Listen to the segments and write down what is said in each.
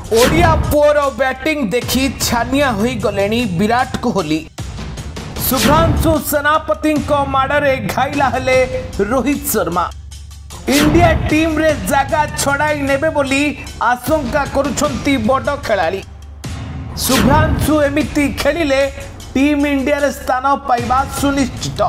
Odia poor batting देखी छानिया होई गलेनी विराट कोहली। शुभ्रांशु सेनापति माड़े घाइला हेले रोहित शर्मा। इंडिया टीम रे जागा छड़ाई नेबे बोली आशंका करुछंती बड़ खेलाड़ी। शुभ्रांशु एमिति खेलिले टीम इंडिया रे स्थान पाइबा सुनिश्चित।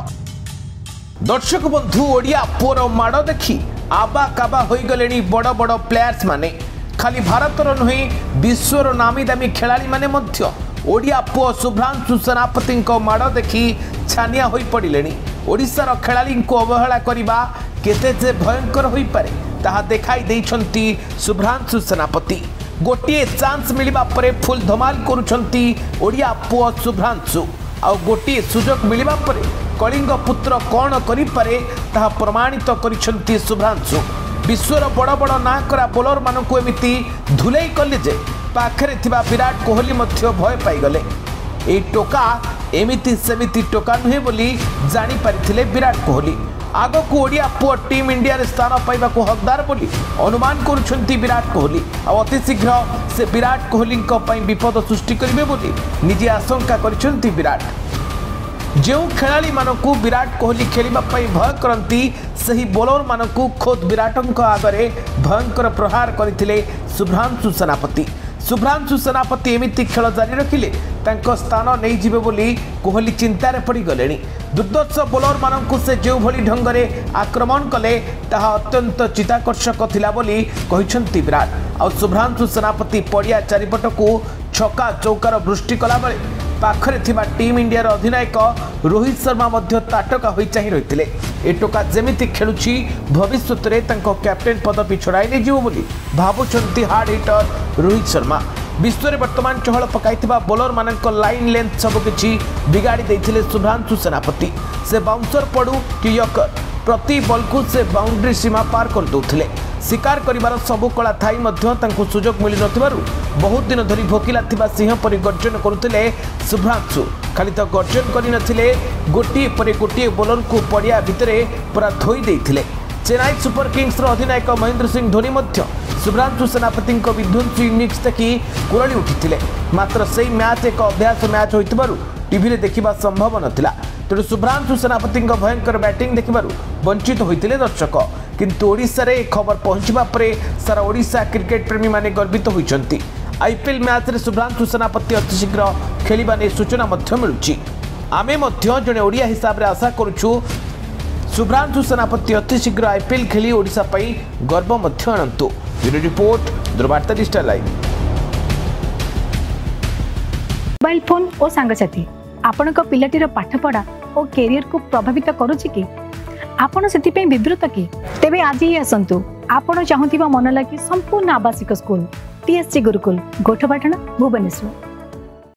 दर्शक बंधु ओडिया पुअर माड़ देखी आबा काबा होई गलेनी बड़ बड़ प्लेयर्स माने। खाली भारतर नुहे विश्वर नामी दामी खेलाड़ी माने मध्य ओडिया पुओ शुभ्रांशु सेनापति माड़ देखी छानिया होई पड़िलेनी। ओडिशार खेलाड़ी को अवहेला करबा केते जे भयंकर होई पारे ताहा देखाई देइछंती शुभ्रांशु सेनापति। गोटिए चांस मिलिबा परे फुल धमाल करुछंती ओडिया पुओ शुभ्रांशु। आ गोटिए सुजोग मिलिबा परे कलिंग पुत्र कौन करि पारे ताहा प्रमाणित करिछंती शुभ्रांशु। विश्वर बड़ बड़ ना करा बोलर मानकु एमिति धुलाई कले जे पाखरे थिबा विराट कोहली मध्य भय पाइगले। ए टोका एमिति सेमिति टोका नुहे बोली जानी पारिथिले विराट कोहली। आगकू ओडिया पुओ टीम इंडिया रे स्थान पाइबाकू हकदार बोली अनुमान करुछंती विराट कोहली। आ अति शीघ्र से विराट कोहली पई विपद सृष्टि करिवे बोली निजे आशंका करिछंती विराट। जो खेलाड़ी मानकू विराट कोहली खेलिबा पई भय करंती सही बोलर मानकू खोद विराटंक आगरे भयंकर प्रहार करथिले शुभ्रांशु सेनापति। शुभ्रांशु सेनापति एमिति खेल जारी रखिले तांको स्थान नहीं जिबे बोली कोहली चिंतार पड़ी गलेनी। दुर्दर्श बोलर मानकू से जो भली ढंगरे आक्रमण कले ताहा अत्यंत चिताकर्षक थिला बोली कहिसंती विराट। आ शुभ्रांशु सेनापति पड़िया चारिपटकू छक्का चौकार वृष्टि कला बेले पाखरे थिबा टीम इंडिया अधिनायक रोहित शर्मा मध्य ताटका होई चाहि रहिथिले। ए टोका जेमिति खेलुछि भविष्यत रे तांको कैप्टेन पदवी छड़ाई नै जिवो बोली भाबुछंती हार्ड हिटर रोहित शर्मा। विश्व रे वर्तमान चहल पकाइथिबा बोलर मानक लाइन लेंथ सब किछि बिगाड़ी दैथिले शुभ्रांशु सेनापति। से बाउंसर पड़ू कि यकर प्रति बॉल को से बाउंड्री सीमा पार कर दौथिले। शिकार करिवार सबु कला थाई मध्य तांको सुजोग मिली नथिबारु बहुत दिन धरी भोकिला थिबा सिंह परि गर्जन करुथिले शुभ्रांशु। खाली तो गर्जन करि नथिले गोटिए परे गोटिए बोलर को पड़िया भितरे पूरा धोई देइथिले। चेन्नई सुपर किंग्स रो अधिनायक महेंद्र सिंह धोनी मध्य शुभ्रांशु सेनापति विध्वंसी इनिंग्स देखि कुरली उठिथिले। मात्र सेही मैच एक अभ्यास मैच होइतबारु टीवी रे देखिबा संभव नथिला। तेणु शुभ्रांशु सेनापति भयंकर बैटिंग देखिबारु वंचित होइतिले दर्शक। किंतु ओडिशा रे खबर पहुंचबा परे सारा ओडिशा क्रिकेट प्रेमी माने गर्वित होइचंती। आईपीएल मैच रे शुभ्रांशु सेनापति अति शीघ्र खेलिबा ने सूचना मध्य मिलुची। आमे मध्य जने ओडिया हिसाब रे आशा करूछु शुभ्रांशु सेनापति अति शीघ्र आईपीएल खेली ओडिशा पई गर्व मध्य अनंतु। Bureau report Durbarta digital live. Mobile phone और सांगसाथी आपणक पिलाटीर पाठपढ़ा और कैरियर को प्रभावित करुछि कि आपण सेतिपई विब्रत कि तेबे आज ही आसंतु आपण चाहुतिबा मन लागी संपूर्ण आवासिक स्कूल टीएससी गुरुकुल गोठपाटण भुवनेश्वर।